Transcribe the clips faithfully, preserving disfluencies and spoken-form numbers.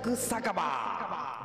楽酒場。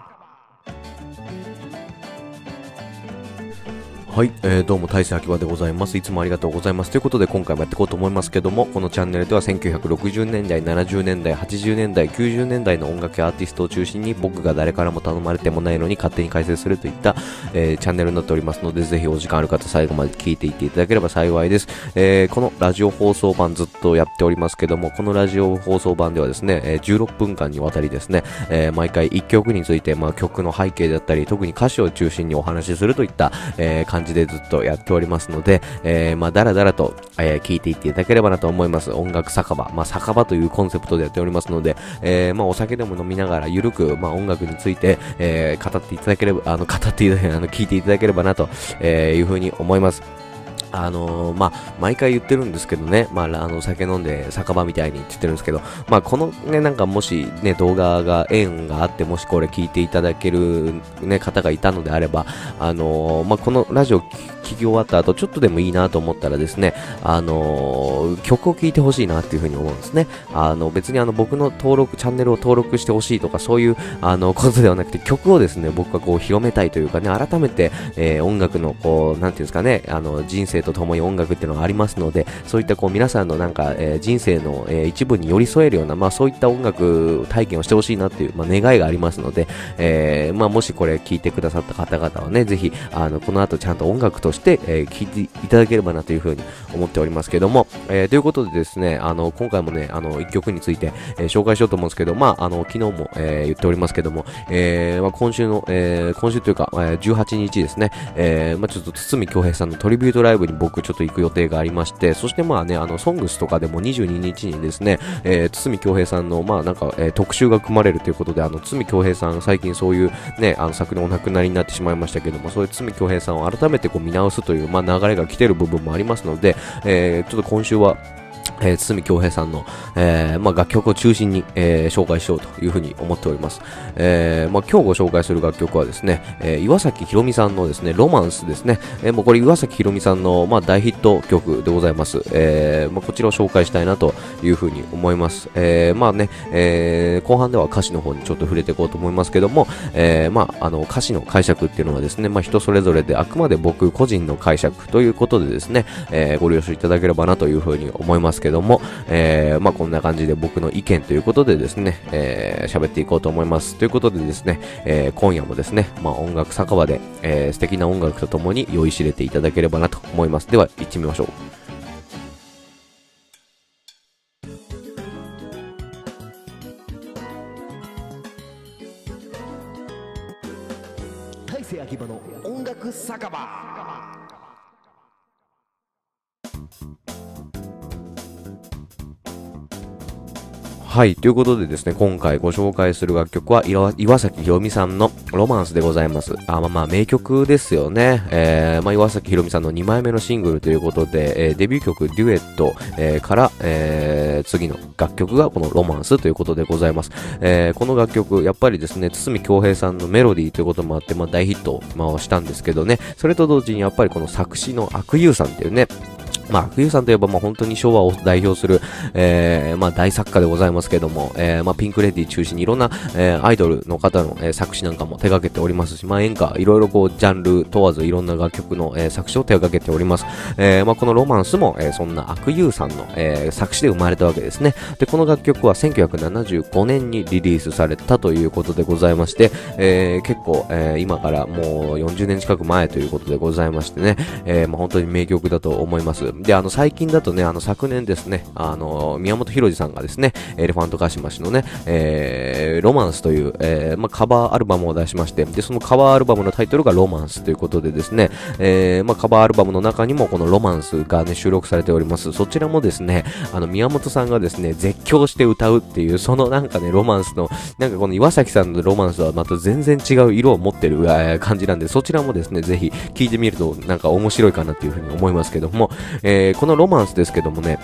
はい、えー、どうも大勢秋葉でございます。いつもありがとうございます。ということで今回もやっていこうと思いますけども、このチャンネルではせんきゅうひゃくろくじゅうねんだい、ななじゅうねんだい、はちじゅうねんだい、きゅうじゅうねんだいの音楽やアーティストを中心に僕が誰からも頼まれてもないのに勝手に解説するといった、えー、チャンネルになっておりますので、ぜひお時間ある方最後まで聞いていっていただければ幸いです。えー、このラジオ放送版ずっとやっておりますけども、このラジオ放送版ではですね、えー、じゅうろっぷんかんにわたりですね、えー、毎回いっきょくについて、まあ、曲の背景だったり特に歌詞を中心にお話しするといった、えー、感じでずっとやっておりますので、えー、まあだらだらと、えー、聞いていっていただければなと思います。音楽酒場、まあ酒場というコンセプトでやっておりますので、えー、まあお酒でも飲みながらゆるく、まあ音楽について、えー、語っていただければ、あの語っていただけあの聞いていただければなと、えー、いうふうに思います。あのー、まあ、毎回言ってるんですけどね、まあ、あの、酒飲んで酒場みたいにって言ってるんですけど、まあ、このね、なんかもしね、動画が、縁があって、もしこれ聞いていただけるね、方がいたのであれば、あのー、まあ、このラジオ聞き終わった後、ちょっとでもいいなと思ったらですね、あのー、曲を聴いてほしいなっていうふうに思うんですね。あの、別にあの、僕の登録、チャンネルを登録してほしいとか、そういう、あの、ことではなくて、曲をですね、僕はこう、広めたいというかね、改めて、えー、音楽のこう、なんていうんですかね、あの、人生とともに音楽っていうのがありますので、そういったこう皆さんのなんか、えー、人生の、えー、一部に寄り添えるような、まあそういった音楽体験をしてほしいなっていう、まあ、願いがありますので、えー、まあもしこれ聞いてくださった方々はね、ぜひ、あの、この後ちゃんと音楽として、えー、聞いていただければなというふうに思っておりますけども、えー、ということでですね、あの、今回もね、あの、一曲について、えー、紹介しようと思うんですけど、まあ、あの、昨日も、えー、言っておりますけども、えー、まあ今週の、えー、今週というか、えー、じゅうはちにちですね、えー、まあちょっと堤恭平さんのトリビュートライブに僕ちょっと行く予定がありまして、そしてまあね、あの、ソングスとかでもにじゅうににちにですね、えー、堤恭平さんの、まあなんか、えー、特集が組まれるということで、あの、堤恭平さん、最近そういうね、あの、昨年お亡くなりになってしまいましたけども、そういう堤恭平さんを改めてこう見直すという、まあ流れが来てる部分もありますので、えー、ちょっと今週は、えー、堤恭平さんの、えーまあ、楽曲を中心に、えー、紹介しようというふうに思っております。えーまあ、今日ご紹介する楽曲はですね、えー、岩崎宏美さんのですね、ロマンスですね。えー、もうこれ岩崎宏美さんの、まあ、大ヒット曲でございます。えーまあ、こちらを紹介したいなというふうに思います。えー、まあね、えー、後半では歌詞の方にちょっと触れていこうと思いますけども、えー、まあ、あの歌詞の解釈っていうのはですね、まあ、人それぞれであくまで僕個人の解釈ということでですね、えー、ご了承いただければなというふうに思いますけども、えー、まあこんな感じで僕の意見ということでですね、えー、喋っていこうと思います。ということでですね、えー、今夜もですね、まあ音楽酒場で、えー、素敵な音楽とともに酔いしれていただければなと思います。では行ってみましょう。 大勢秋葉の音楽酒場。 はい。ということでですね、今回ご紹介する楽曲は岩、岩崎宏美さんのロマンスでございます。あ、まあまあ、名曲ですよね。えー、まあ、岩崎宏美さんのにまいめのシングルということで、えー、デビュー曲、デュエット、えー、から、えー、次の楽曲がこのロマンスということでございます。えー、この楽曲、やっぱりですね、堤恭平さんのメロディーということもあって、まあ、大ヒット、まあ、したんですけどね、それと同時にやっぱりこの作詞の阿久悠さんっていうね、まあ、阿久悠さんといえば、まあ、本当に昭和を代表する、えー、まあ、大作家でございますけども、えー、まあ、ピンクレディー中心にいろんな、えー、アイドルの方の、えー、作詞なんかも手掛けておりますし、まあ、演歌、いろいろこう、ジャンル問わずいろんな楽曲の、えー、作詞を手掛けております。えー、まあ、このロマンスも、えー、そんな阿久悠さんの、えー、作詞で生まれたわけですね。で、この楽曲はせんきゅうひゃくななじゅうごねんにリリースされたということでございまして、えー、結構、えー、今からもうよんじゅうねん近く前ということでございましてね、えー、まあ、本当に名曲だと思います。で、あの、最近だとね、あの、昨年ですね、あの、宮本浩次さんがですね、エレファントカシマシのね、えー、ロマンスという、えー、まあ、カバーアルバムを出しまして、で、そのカバーアルバムのタイトルがロマンスということでですね、えー、まあ、カバーアルバムの中にもこのロマンスがね、収録されております。そちらもですね、あの、宮本さんがですね、絶叫して歌うっていう、そのなんかね、ロマンスの、なんかこの岩崎さんのロマンスはまた全然違う色を持ってる、えー、感じなんで、そちらもですね、ぜひ聴いてみるとなんか面白いかなっていうふうに思いますけども、えー、このロマンスですけどもね、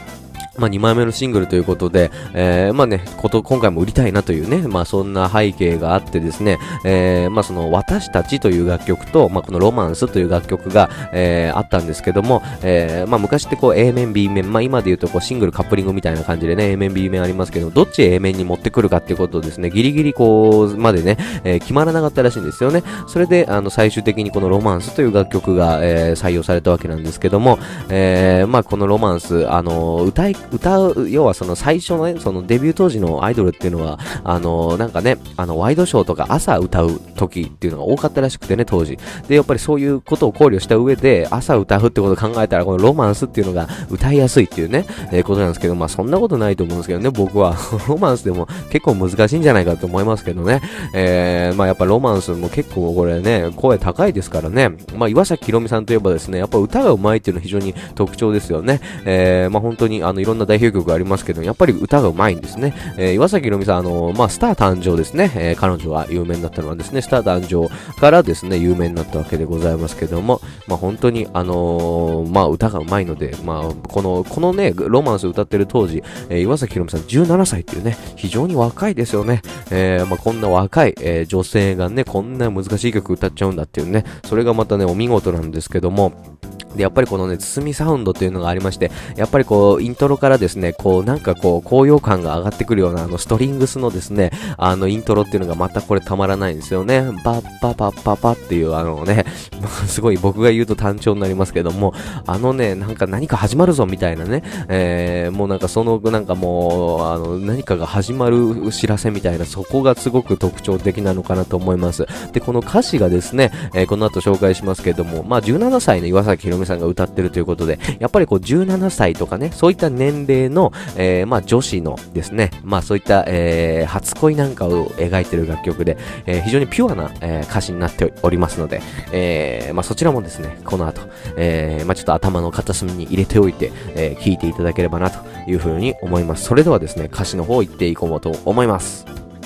まあ、にまいめのシングルということで、えー、まあね、こと、今回も売りたいなというね、まあそんな背景があってですね、えー、まあその、私たちという楽曲と、まあこのロマンスという楽曲が、えー、あったんですけども、えー、まあ昔ってこう A 面、B 面、まあ今で言うとこうシングルカップリングみたいな感じでね、A 面、B 面ありますけど、どっち A 面に持ってくるかっていうことをですね、ギリギリこう、までね、えー、決まらなかったらしいんですよね。それで、あの、最終的にこのロマンスという楽曲が、えー、採用されたわけなんですけども、えー、まあこのロマンス、あの、歌い、歌う、要はその最初のね、そのデビュー当時のアイドルっていうのは、あのー、なんかね、あの、ワイドショーとか朝歌う時っていうのが多かったらしくてね、当時。で、やっぱりそういうことを考慮した上で、朝歌うってことを考えたら、このロマンスっていうのが歌いやすいっていうね、えー、ことなんですけど、まあそんなことないと思うんですけどね、僕は。ロマンスでも結構難しいんじゃないかと思いますけどね。えー、まあやっぱロマンスも結構これね、声高いですからね。まあ岩崎宏美さんといえばですね、やっぱ歌が上手いっていうのは非常に特徴ですよね。えー、まあ本当にあのいろんな代表曲がありますけど、やっぱり歌がうまいんですね。えー、岩崎宏美さん、あのー、まあ、スター誕生ですね。えー、彼女が有名になったのはですね、スター誕生からですね、有名になったわけでございますけども、まあ、本当に、あのー、まあ、歌がうまいので、まあ、この、このね、ロマンス歌ってる当時、えー、岩崎宏美さんじゅうななさいっていうね、非常に若いですよね。えー、まあ、こんな若い、えー、女性がね、こんな難しい曲歌っちゃうんだっていうね、それがまたね、お見事なんですけども、で、やっぱりこのね、包みサウンドというのがありまして、やっぱりこう、イントロからですね、こう、なんかこう、高揚感が上がってくるような、あの、ストリングスのですね、あの、イントロっていうのがまたこれたまらないんですよね。バッパパッパパっていう、あのね、すごい僕が言うと単調になりますけども、あのね、なんか何か始まるぞみたいなね、えー、もうなんかその、なんかもう、あの、何かが始まる知らせみたいな、そこがすごく特徴的なのかなと思います。で、この歌詞がですね、えー、この後紹介しますけども、まあ、じゅうななさいの岩崎宏美さんが歌ってるということで、やっぱりこうじゅうななさいとかね、そういった年齢の、えー、まあ女子のですね、まあそういった、えー、初恋なんかを描いてる楽曲で、えー、非常にピュアな、えー、歌詞になっておりますので、えー、まあそちらもですね、この後、えー、まあちょっと頭の片隅に入れておいて、えー、聴いていただければなというふうに思います。それではですね、歌詞の方行っていこうと思います。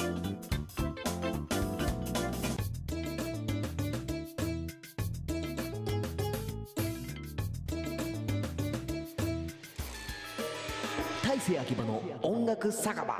大勢秋葉の音楽酒場。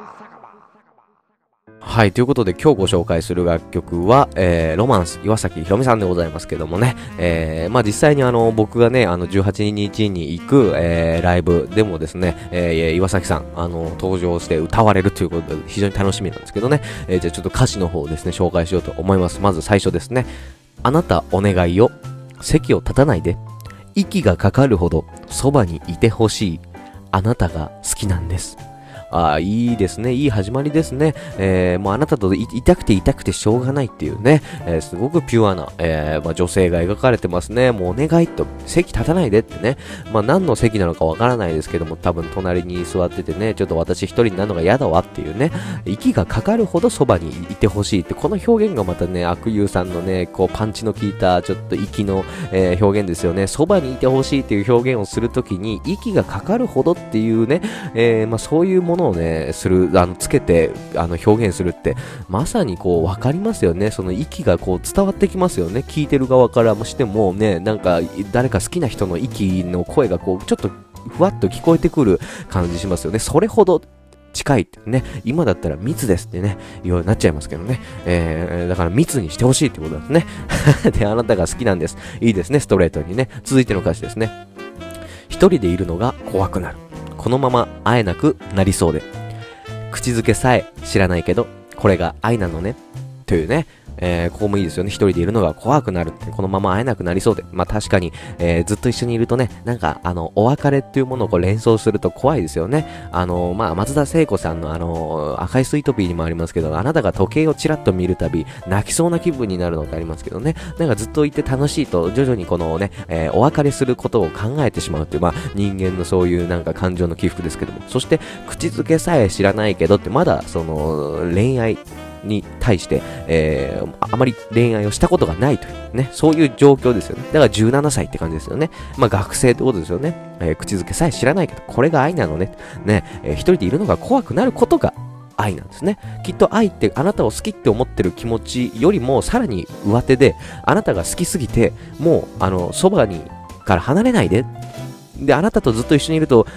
はい、ということで今日ご紹介する楽曲は、えー、ロマンス、岩崎宏美さんでございますけどもね、えー、まあ実際にあの、僕がね、あの、じゅうはちにちに行く、えー、ライブでもですね、えー、岩崎さん、あの、登場して歌われるということで非常に楽しみなんですけどね、えー、じゃあちょっと歌詞の方をですね、紹介しようと思います。まず最初ですね。あなたお願いよ、席を立たないで、息がかかるほどそばにいてほしい、あなたが好きなんです。ああ、いいですね。いい始まりですね。えー、もうあなたと い, いたくていたくてしょうがないっていうね、えー、すごくピュアな、えーまあ、女性が描かれてますね。もうお願いと、席立たないでってね。まあ何の席なのかわからないですけども、多分隣に座っててね、ちょっと私一人になるのが嫌だわっていうね、息がかかるほどそばにいてほしいって、この表現がまたね、悪友さんのね、こうパンチの効いたちょっと息の、えー、表現ですよね。そばにいてほしいっていう表現をするときに、息がかかるほどっていうね、えー、まあそういうものをね、する、あの、つけて、あの、表現するって、まさにこう、わかりますよね。その息がこう、伝わってきますよね。聞いてる側からもしてもね、なんか、誰か好きな人の息の声がこう、ちょっと、ふわっと聞こえてくる感じしますよね。それほど、近いってね、今だったら密ですってね、言うようになっちゃいますけどね。えー、だから密にしてほしいってことですね。で、あなたが好きなんです。いいですね、ストレートにね。続いての歌詞ですね。一人でいるのが怖くなる。このまま会えなくなりそうで。口づけさえ知らないけど、これが愛なのね。というね。えー、ここもいいですよね。一人でいるのが怖くなるって、このまま会えなくなりそうで。まあ確かに、えー、ずっと一緒にいるとね、なんか、あの、お別れっていうものをこう連想すると怖いですよね。あの、まあ、松田聖子さんのあの、赤いスイートピーにもありますけど、あなたが時計をちらっと見るたび、泣きそうな気分になるのってありますけどね。なんかずっといて楽しいと、徐々にこのね、えー、お別れすることを考えてしまうっていう、まあ、人間のそういうなんか感情の起伏ですけども。そして、口づけさえ知らないけどって、まだ、その、恋愛、に対して、えー、あまり恋愛をしたことがないというね、そういう状況ですよね。だからじゅうななさいって感じですよね。まあ学生ってことですよね。えー、口づけさえ知らないけど、これが愛なのね。ね、えー、一人でいるのが怖くなることが愛なんですね。きっと愛ってあなたを好きって思ってる気持ちよりもさらに上手で、あなたが好きすぎて、もう、あの、そばにから離れないで。で、あなたとずっと一緒にいると、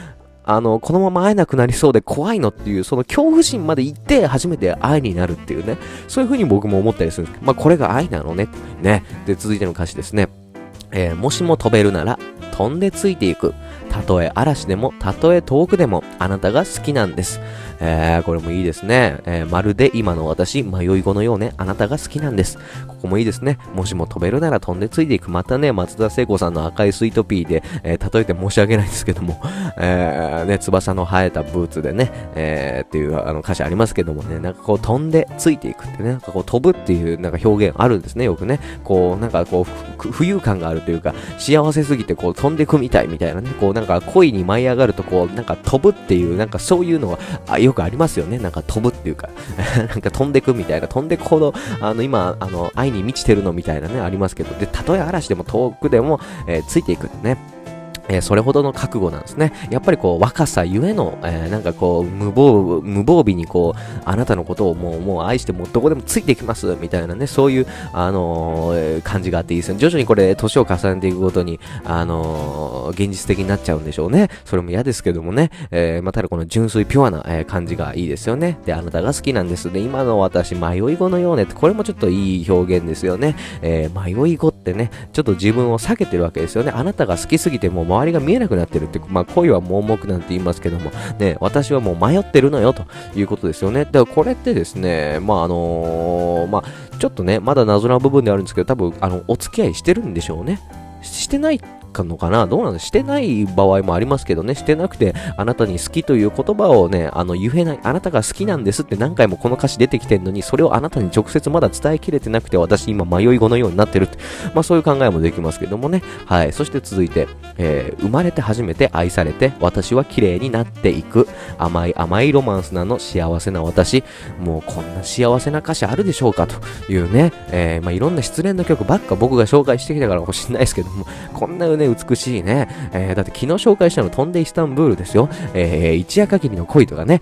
あの、このまま会えなくなりそうで怖いのっていう、その恐怖心まで行って初めて愛になるっていうね、そういう風に僕も思ったりするんですけど、まあこれが愛なのね。ね。で、続いての歌詞ですね。えー、もしも飛べるなら、飛んでついていく。たとえ嵐でも、たとえ遠くでも、あなたが好きなんです。えー、これもいいですね。えー、まるで今の私、迷い子のようね、あなたが好きなんです。ここもいいですね。もしも飛べるなら飛んでついていく。またね、松田聖子さんの赤いスイートピーで、えー、例えて申し訳ないんですけども、えー、ね、翼の生えたブーツでね、えー、っていうあの歌詞ありますけどもね、なんかこう飛んでついていくってね、なんかこう飛ぶっていうなんか表現あるんですね、よくね。こう、なんかこう、浮遊感があるというか、幸せすぎてこう飛んでくみたいみたいなね、こうなんか恋に舞い上がるとこう、なんか飛ぶっていう、なんかそういうのは、あよくありますよね。なんか飛ぶっていうか、なんか飛んでくみたいな、飛んでこの、あの今、あの、愛に満ちてるのみたいなね、ありますけど、で、たとえ嵐でも遠くでも、えー、ついていくね。えー、それほどの覚悟なんですね。やっぱりこう、若さゆえの、えー、なんかこう、無防、無防備にこう、あなたのことをもう、もう愛してもうどこでもついていきます、みたいなね、そういう、あのー、感じがあっていいですね。徐々にこれ、年を重ねていくごとに、あのー、現実的になっちゃうんでしょうね。それも嫌ですけどもね。えー、まあ、ただこの純粋ピュアな、えー、感じがいいですよね。で、あなたが好きなんです。で、今の私、迷い子のようねって、これもちょっといい表現ですよね。えー、迷い子ってね、ちょっと自分を避けてるわけですよね。あなたが好きすぎてもう周りが見えなくなってるって、まあ恋は盲目なんて言いますけども、ね、私はもう迷ってるのよということですよね。だからこれってですね、まああのー、まあちょっとね、まだ謎な部分であるんですけど、多分あの、お付き合いしてるんでしょうね。してないのかなどうなのしてない場合もありますけどね、してなくて、あなたに好きという言葉をね、あの、言えない、あなたが好きなんですって何回もこの歌詞出てきてんのに、それをあなたに直接まだ伝えきれてなくて、私今迷い子のようになってるって、まあそういう考えもできますけどもね。はい。そして続いて、えー、生まれて初めて愛されて、私は綺麗になっていく。甘い甘いロマンスなの幸せな私。もうこんな幸せな歌詞あるでしょうかというね、えー、まあいろんな失恋の曲ばっか僕が紹介してきたからかもしれないですけども、こんなね、美しいね、えー、だって昨日紹介したの飛んでイスタンブールですよ。えー、一夜限りの恋とかね、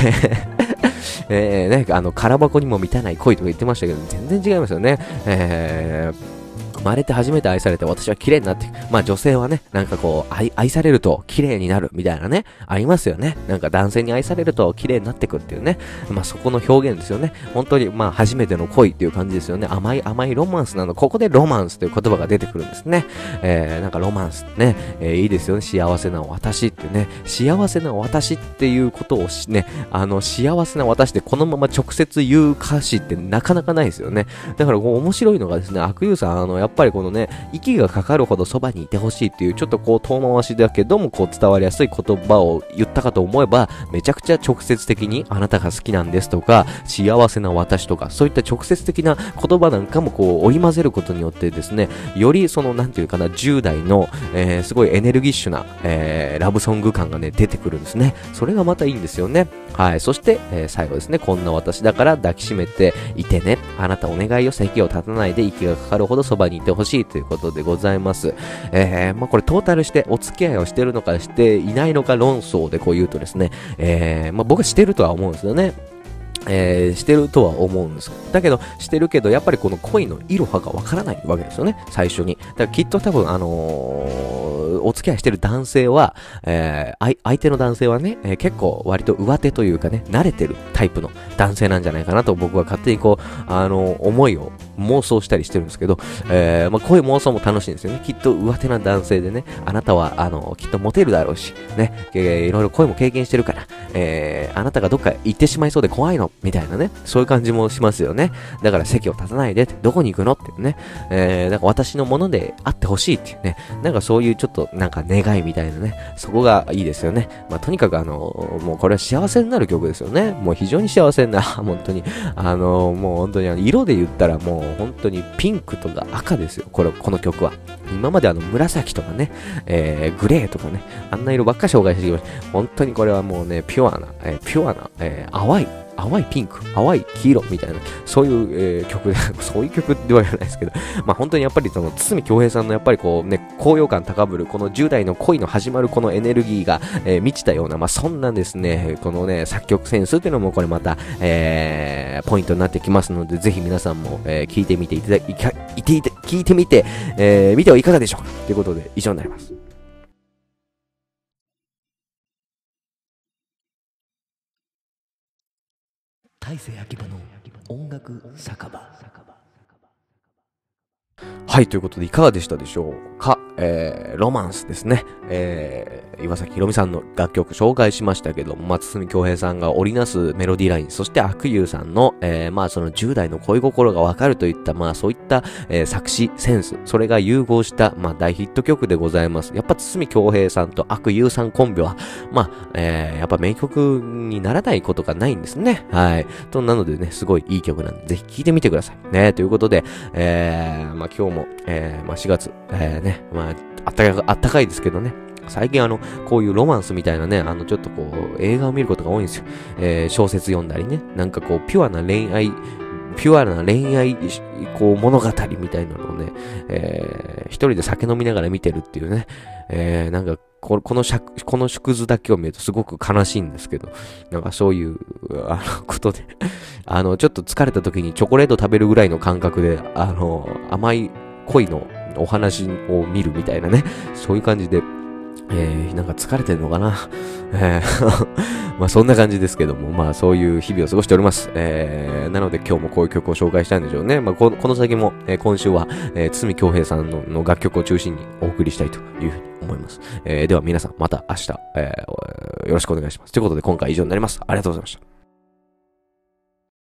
えー、ね、あの、空箱にも満たない恋とか言ってましたけど、全然違いますよね。えー生まれて初めて愛されて私は綺麗になっていく。まあ女性はね、なんかこう、愛、愛されると綺麗になるみたいなね、ありますよね。なんか男性に愛されると綺麗になってくっていうね。まあそこの表現ですよね。本当にまあ初めての恋っていう感じですよね。甘い甘いロマンスなの。ここでロマンスという言葉が出てくるんですね。えー、なんかロマンスね、えー、いいですよね。幸せな私ってね。幸せな私っていうことをしね、あの、幸せな私でこのまま直接言う歌詞ってなかなかないですよね。だからこう面白いのがですね、悪友さん、あの、やっぱりこのね、息がかかるほどそばにいてほしいっていう、ちょっとこう遠回しだけども、こう伝わりやすい言葉を言ったかと思えば、めちゃくちゃ直接的に、あなたが好きなんですとか、幸せな私とか、そういった直接的な言葉なんかもこう、織り交ぜることによってですね、よりその、なんていうかな、じゅう代の、えー、すごいエネルギッシュな、えー、ラブソング感がね、出てくるんですね。それがまたいいんですよね。はい。そして、えー、最後ですね、こんな私だから抱きしめていてね。あなたお願いよ、席を立たないで息がかかるほどそばにいてほしいということでございます。えー、まあ、これトータルしてお付き合いをしてるのかしていないのか論争でこう言うとですね、えー、まあ、僕はしてるとは思うんですよね。えー、してるとは思うんです。だけど、してるけど、やっぱりこの恋のイロハがわからないわけですよね、最初に。だからきっと多分、あのー、お付き合いしてる男性は、えー、相手の男性はね、えー、結構割と上手というかね、慣れてるタイプの男性なんじゃないかなと僕は勝手にこう、あのー、思いを妄想したりしてるんですけど、えー、まあ、こういう妄想も楽しいんですよね。きっと上手な男性でね、あなたは、あのー、きっとモテるだろうし、ね、えー、いろいろ恋も経験してるから、えー、あなたがどっか行ってしまいそうで怖いの、みたいなね、そういう感じもしますよね。だから席を立たないでって、どこに行くのっていうね、えー、なんか私のものであってほしいっていうね、なんかそういうちょっとなんか願いみたいなね、そこがいいですよね。まあとにかくあの、もうこれは幸せになる曲ですよね。もう非常に幸せな、本当に、あの、もう本当にあの色で言ったらもう本当にピンクとか赤ですよ、これ、この曲は。今まであの紫とかね、えー、グレーとかね、あんな色ばっか紹介してきました。本当にこれはもうね、ピュアな、えー、ピュアな、えー、淡い、淡いピンク、淡い黄色みたいな、そういう、えー、曲で、そういう曲ではないですけど、まあ本当にやっぱりその、堤恭平さんのやっぱりこうね、高揚感高ぶる、このじゅう代の恋の始まるこのエネルギーが、えー、満ちたような、まあそんなですね、このね、作曲センスっていうのもこれまた、えー、ポイントになってきますので、ぜひ皆さんも、えー、聞いてみていただいか、いていて、聞いてみて、えー、見てはいかがでしょうかということで、以上になります。 大勢秋葉の音楽酒場。 はい、ということでいかがでしたでしょうか。えー、ロマンスですね。えー、岩崎宏美さんの楽曲紹介しましたけども、まあ、堤恭平さんが織りなすメロディーライン、そして阿久悠さんの、えー、まあ、そのじゅう代の恋心がわかるといった、まあ、そういった、えー、作詞センス、それが融合した、まあ、大ヒット曲でございます。やっぱ堤恭平さんと阿久悠さんコンビは、まあ、えー、やっぱ名曲にならないことがないんですね。はい。と、なのでね、すごいいい曲なんで、ぜひ聴いてみてください。ね、ということで、えー、まあ、今日も、えー、まあ、しがつ、えー、ね、まあ、あったかい、あったかいですけどね。最近あの、こういうロマンスみたいなね、あの、ちょっとこう、映画を見ることが多いんですよ。えー、小説読んだりね。なんかこう、ピュアな恋愛、ピュアな恋愛、こう、物語みたいなのをね、えー、一人で酒飲みながら見てるっていうね。えー、なんか、ここの尺、この縮図だけを見るとすごく悲しいんですけど、なんかそういう、あの、ことで、あの、ちょっと疲れた時にチョコレート食べるぐらいの感覚で、あの、甘い恋のお話を見るみたいなね、そういう感じで、えー、なんか疲れてるのかな、えー、まあそんな感じですけども、まあそういう日々を過ごしております。えー、なので今日もこういう曲を紹介したんでしょうね。まあこの、この先も、えー、今週は、えー、堤恭平さん の, の楽曲を中心にお送りしたいというふうに思います。えー、では皆さんまた明日、えー、よろしくお願いします。ということで今回以上になります。ありがとうございました。